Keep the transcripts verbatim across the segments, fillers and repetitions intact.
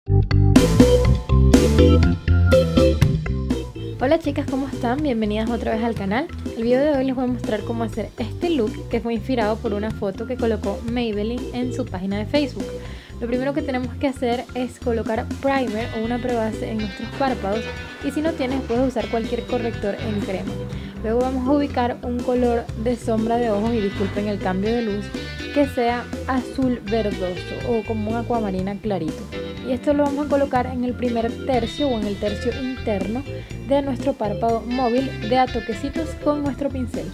Hola chicas, ¿cómo están? Bienvenidas otra vez al canal. El video de hoy les voy a mostrar cómo hacer este look, que fue inspirado por una foto que colocó Maybelline en su página de Facebook. Lo primero que tenemos que hacer es colocar primer o una prebase en nuestros párpados, y si no tienes puedes usar cualquier corrector en crema. Luego vamos a ubicar un color de sombra de ojos, y disculpen el cambio de luz, que sea azul verdoso o como un acuamarina clarito. Y esto lo vamos a colocar en el primer tercio o en el tercio interno de nuestro párpado móvil de a toquecitos con nuestro pincel.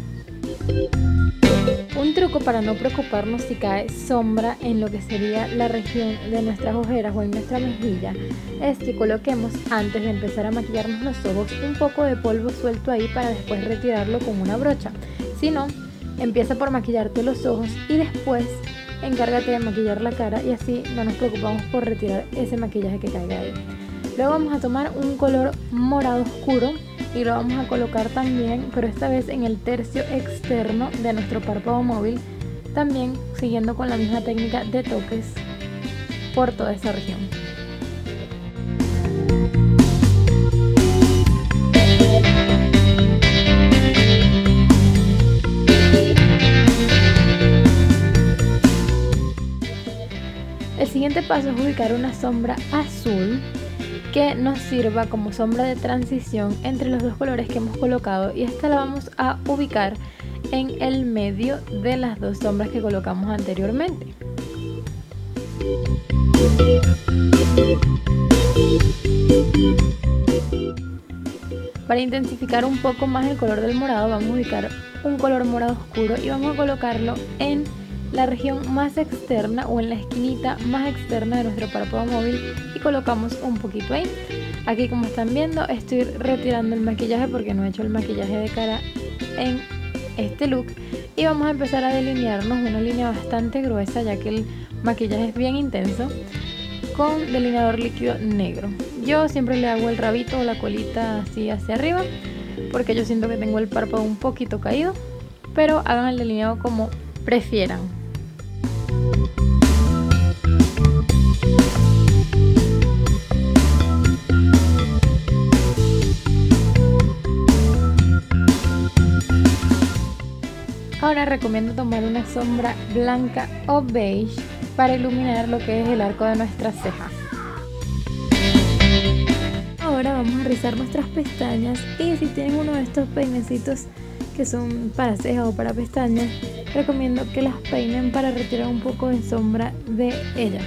Un truco para no preocuparnos si cae sombra en lo que sería la región de nuestras ojeras o en nuestra mejilla es que coloquemos, antes de empezar a maquillarnos los ojos, un poco de polvo suelto ahí para después retirarlo con una brocha. Si no, empieza por maquillarte los ojos y después encárgate de maquillar la cara, y así no nos preocupamos por retirar ese maquillaje que caiga ahí. Luego vamos a tomar un color morado oscuro y lo vamos a colocar también, pero esta vez en el tercio externo de nuestro párpado móvil, también siguiendo con la misma técnica de toques por toda esa región. El siguiente paso es ubicar una sombra azul que nos sirva como sombra de transición entre los dos colores que hemos colocado, y esta la vamos a ubicar en el medio de las dos sombras que colocamos anteriormente. Para intensificar un poco más el color del morado, vamos a ubicar un color morado oscuro y vamos a colocarlo en la región más externa o en la esquinita más externa de nuestro párpado móvil, y colocamos un poquito ahí. Aquí, como están viendo, estoy retirando el maquillaje porque no he hecho el maquillaje de cara en este look, y vamos a empezar a delinearnos una línea bastante gruesa ya que el maquillaje es bien intenso, con delineador líquido negro. Yo siempre le hago el rabito o la colita así hacia arriba porque yo siento que tengo el párpado un poquito caído, pero hagan el delineado como prefieran. Ahora recomiendo tomar una sombra blanca o beige para iluminar lo que es el arco de nuestras cejas. Ahora vamos a rizar nuestras pestañas, y si tienen uno de estos peinecitos que son para cejas o para pestañas, recomiendo que las peinen para retirar un poco de sombra de ellas.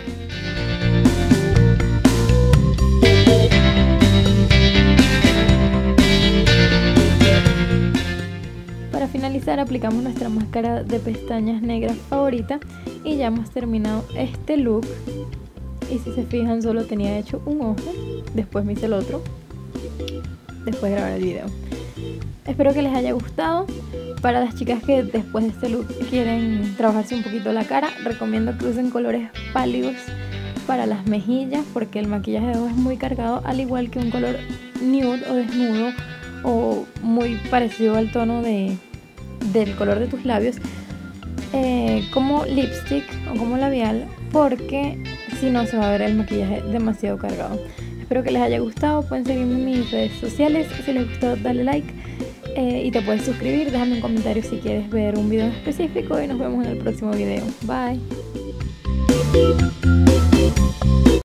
Para finalizar, aplicamos nuestra máscara de pestañas negras favorita y ya hemos terminado este look. Y si se fijan, solo tenía hecho un ojo, después me hice el otro, después de grabar el video. Espero que les haya gustado. Para las chicas que después de este look quieren trabajarse un poquito la cara, recomiendo que usen colores pálidos para las mejillas, porque el maquillaje de ojos es muy cargado, al igual que un color nude o desnudo o muy parecido al tono de, del color de tus labios, eh, como lipstick o como labial, porque si no se va a ver el maquillaje demasiado cargado. Espero que les haya gustado. Pueden seguirme en mis redes sociales. Si les gustó, dale like. Eh, y te puedes suscribir, déjame un comentario si quieres ver un video específico, y nos vemos en el próximo video. Bye.